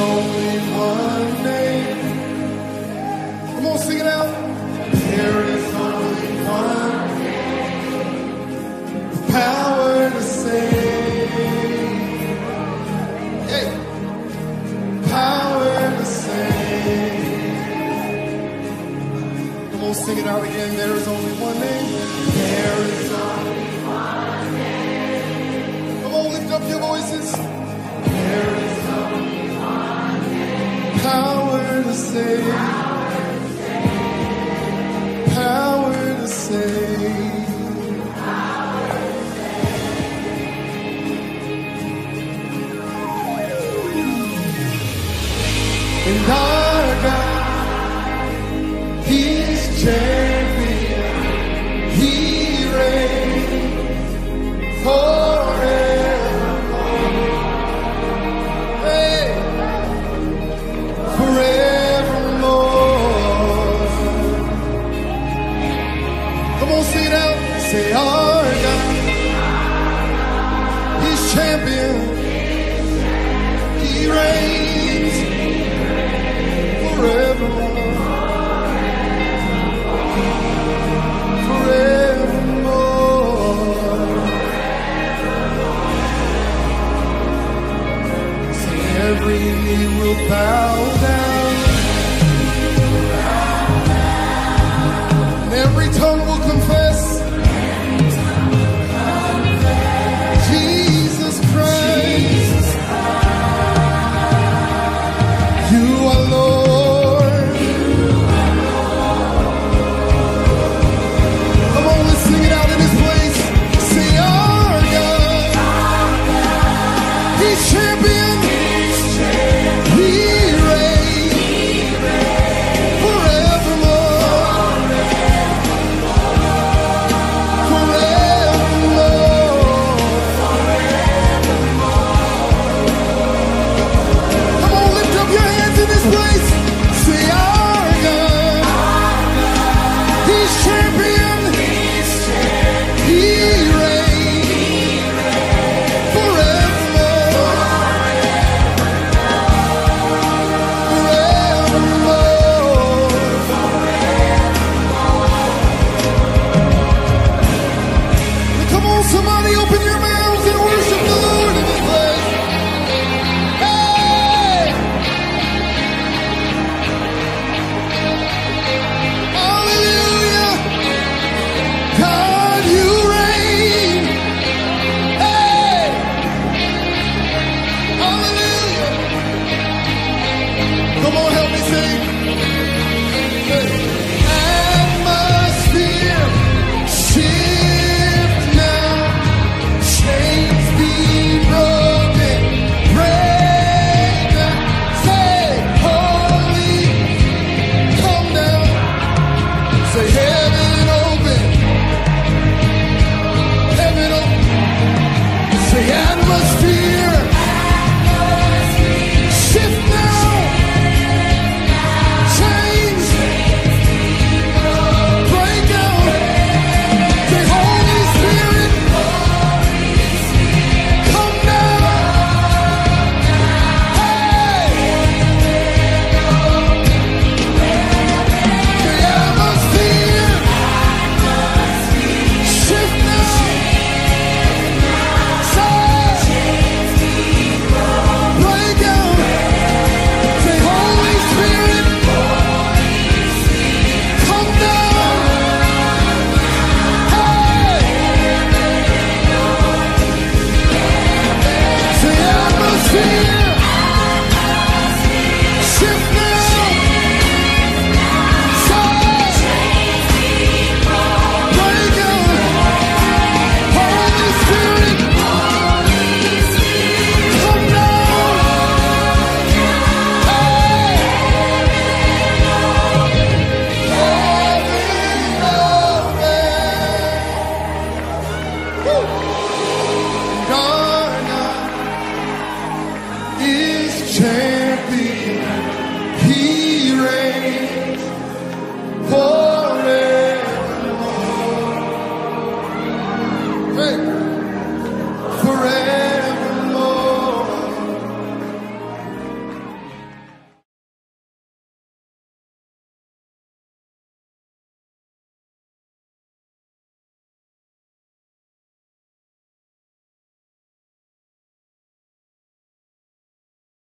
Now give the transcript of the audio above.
only one name. Come on, sing it out. There is only one name. Power to save. Hey. Power to save. Come on, sing it out again. There is only one name. There is only one name. Come on, lift up your voices. There is only one name. Power to save. Power to save. Power to save. And our God, He's champion. He reigns forevermore. Hey, forevermore. Come on, sing it out. Say, our God, He's champion. He reigns forevermore. Forevermore. Say, every knee will bow down, and every tongue will confess.